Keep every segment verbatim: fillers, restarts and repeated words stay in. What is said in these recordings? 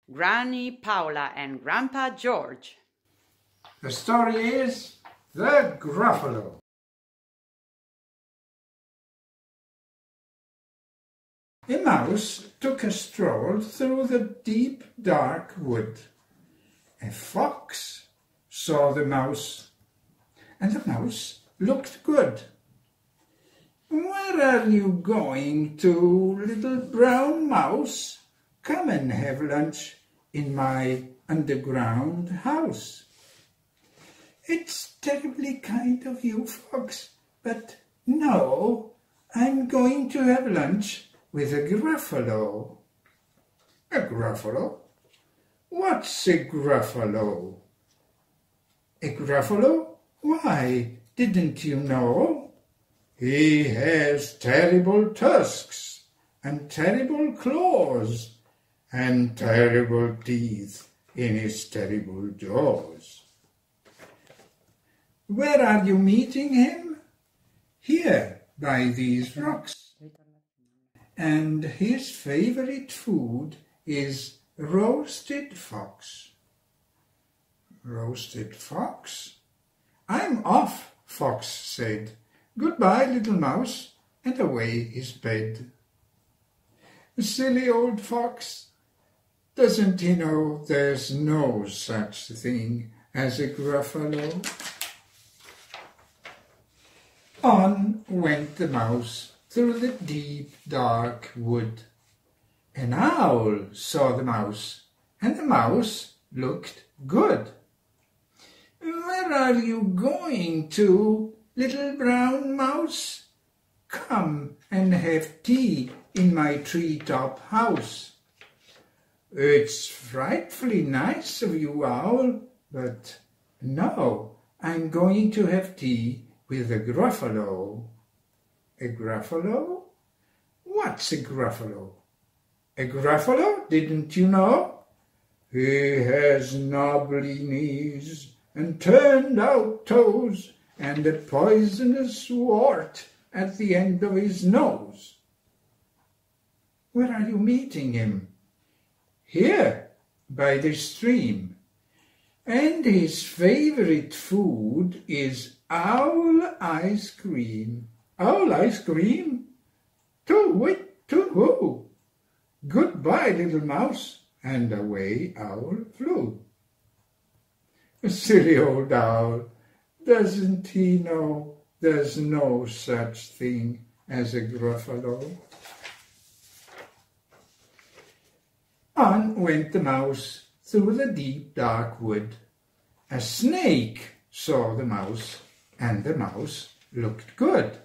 Granny Paula and Grandpa George. The story is The Gruffalo. A mouse took a stroll through the deep, dark wood. A fox saw the mouse, and the mouse looked good. "Where are you going to, little brown mouse? Come and have lunch in my underground house." "It's terribly kind of you, fox, but no, I'm going to have lunch with a Gruffalo." "A Gruffalo? What's a Gruffalo?" "A Gruffalo? Why, didn't you know? He has terrible tusks and terrible claws and terrible teeth in his terrible jaws." "Where are you meeting him?" "Here, by these rocks. And his favorite food is roasted fox." "Roasted fox? I'm off," Fox said. "Goodbye, little mouse," and away he sped. Silly old fox! Doesn't he know there's no such thing as a Gruffalo? On went the mouse through the deep, dark wood. An owl saw the mouse, and the mouse looked good. "Where are you going to, little brown mouse? Come and have tea in my treetop house." "It's frightfully nice of you, owl, but no, I'm going to have tea with a Gruffalo." "A Gruffalo? What's a Gruffalo?" "A Gruffalo, didn't you know? He has knobbly knees and turned out toes and a poisonous wart at the end of his nose." "Where are you meeting him?" "Here, by the stream. And his favorite food is owl ice cream." "Owl ice cream? To whit, to who? Goodbye, little mouse," and away owl flew. Silly old owl! Doesn't he know there's no such thing as a Gruffalo? On went the mouse through the deep, dark wood. A snake saw the mouse, and the mouse looked good.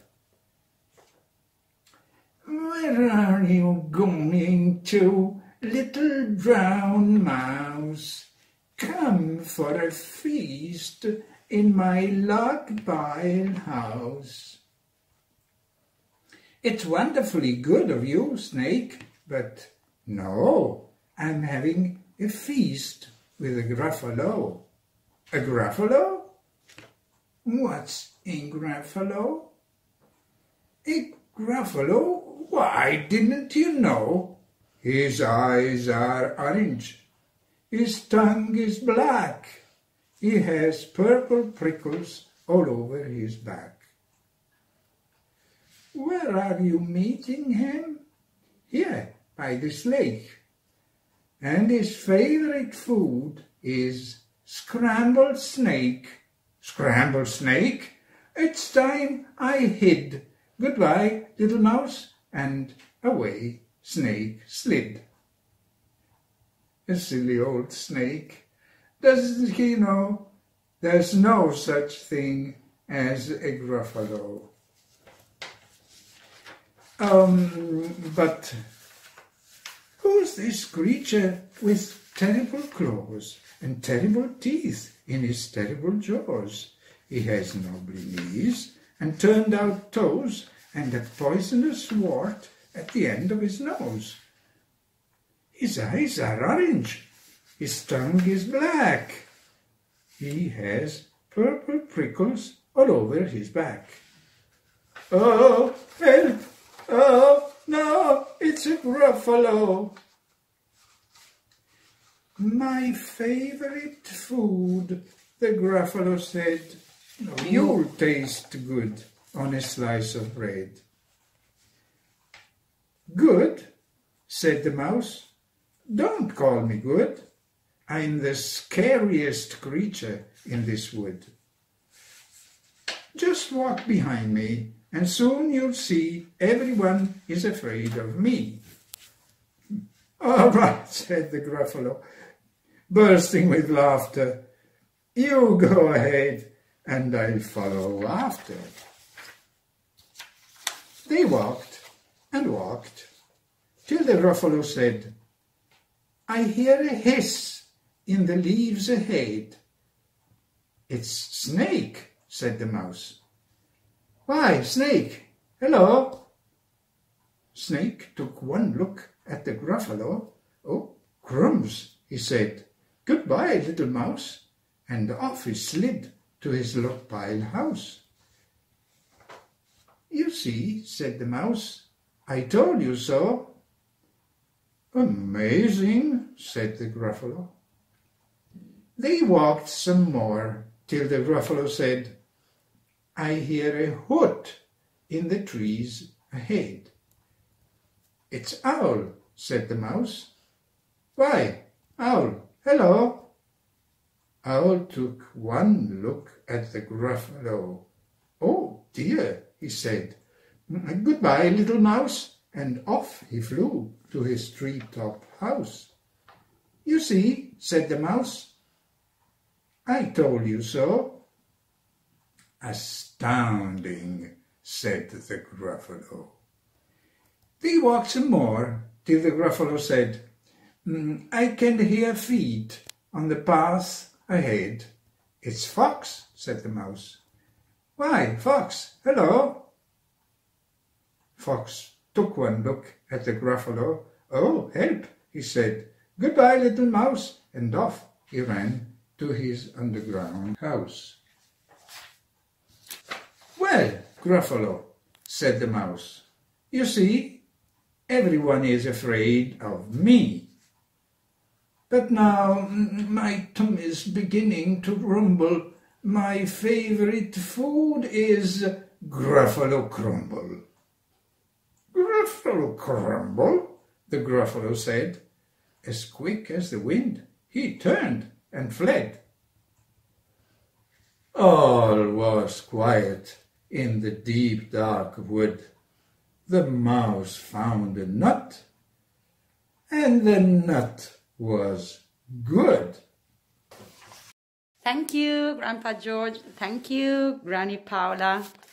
"Where are you going to, little brown mouse? Come for a feast in my log pile house." "It's wonderfully good of you, snake, but no, I'm having a feast with a Gruffalo." "A Gruffalo? What's a Gruffalo?" "A Gruffalo? Why, didn't you know? His eyes are orange, his tongue is black, he has purple prickles all over his back." "Where are you meeting him?" "Here, by this lake. And his favorite food is scrambled snake." "Scrambled snake? It's time I hid. Goodbye, little mouse," and away snake slid. A silly old snake! Doesn't he know there's no such thing as a Gruffalo? Um, but who's this creature with terrible claws and terrible teeth in his terrible jaws? He has knobbly knees and turned out toes and a poisonous wart at the end of his nose. His eyes are orange, his tongue is black, he has purple prickles all over his back. "Oh, help! Oh, no, it's a Gruffalo!" My favorite food, the Gruffalo said. You'll taste good on a slice of bread. Good, said the mouse. Don't call me good. I'm the scariest creature in this wood. Just walk behind me, and soon you'll see everyone is afraid of me. All right, said the Gruffalo, bursting with laughter. You go ahead, and I'll follow after. They walked and walked, till the Gruffalo said, I hear a hiss in the leaves ahead. It's Snake, said the mouse. Why, Snake, hello. Snake took one look at the Gruffalo. Oh, crumbs, he said. Goodbye, little mouse. And off he slid to his log-pile house. You see, said the mouse, I told you so. Amazing, said the Gruffalo. They walked some more, till the Gruffalo said, I hear a hoot in the trees ahead. It's Owl, said the mouse. Why, Owl, hello. Owl took one look at the Gruffalo. Oh dear, he said. Goodbye, little mouse, and off he flew to his tree-top house. You see, said the mouse, I told you so. Astounding, said the Gruffalo. They walked some more, till the Gruffalo said, mm, I can hear feet on the path ahead. It's Fox, said the mouse. Why, Fox, hello. Fox took one look at the Gruffalo. Oh, help, he said. Goodbye, little mouse, and off he ran to his underground house. Well, Gruffalo, said the mouse, you see, everyone is afraid of me. But now my tummy's beginning to rumble. My favorite food is Gruffalo crumble. Gruffalo crumble, the Gruffalo said. As quick as the wind, he turned and fled. All was quiet in the deep dark wood. The mouse found a nut, and the nut was good. Thank you, Grandpa George. Thank you, Granny Paula.